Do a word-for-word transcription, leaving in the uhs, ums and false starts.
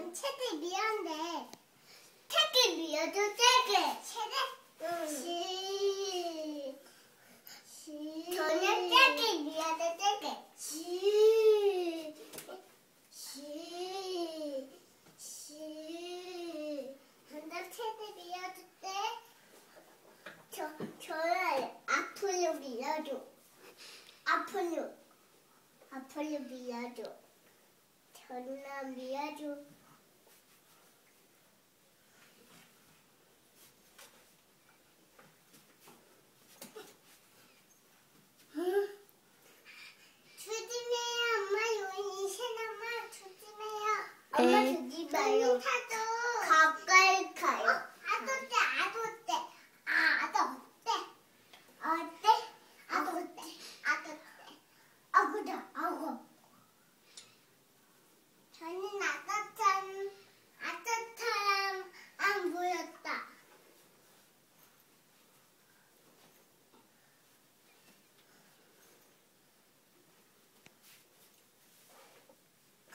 저는 책을 미안데 책을 미워도 책을 책을 응. 시, 시 저는 책을 미워도 책을 시, 시, 시 저는 책을 미워도 때 저, 저를 앞으로 밀어줘. 앞으로 앞으로 밀어줘. 저는 밀어줘. 조심해요, 엄마. 여기 새나마 조심해요. 엄마 조심해요. 저는 타도 가까이 가요. 어? 아도 때, 아도 때. 아, 아도 때. 어때? 아도 때. 아도 때. 아구다, 아구. 저는 아도